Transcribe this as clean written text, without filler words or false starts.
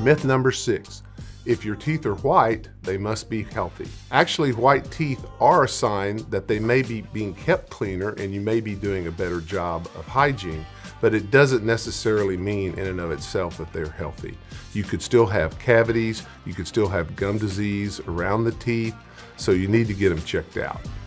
Myth number 6. If your teeth are white, they must be healthy. Actually, white teeth are a sign that they may be being kept cleaner and you may be doing a better job of hygiene, but it doesn't necessarily mean in and of itself that they're healthy. You could still have cavities, you could still have gum disease around the teeth, so you need to get them checked out.